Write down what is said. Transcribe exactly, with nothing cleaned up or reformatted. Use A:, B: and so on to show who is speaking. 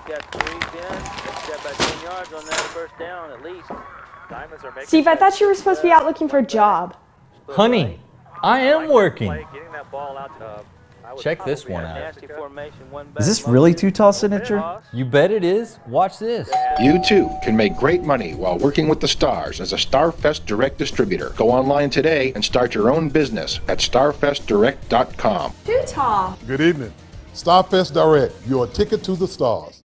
A: got three in. He's got about ten yards on that first down at least. Diamonds are making
B: Steve, I thought you were supposed to be out looking for a job.
C: Honey, I am working.
A: Getting that ball out to, uh,
C: Check this one out.
D: Is this really Too Tall Signature?
C: You bet it is. Watch this.
E: You too can make great money while working with the Stars as a Starfest direct distributor. Go online today and start your own business at starfest direct dot com.
B: Too tall.
F: Good evening. Starfest Direct, your ticket to the stars.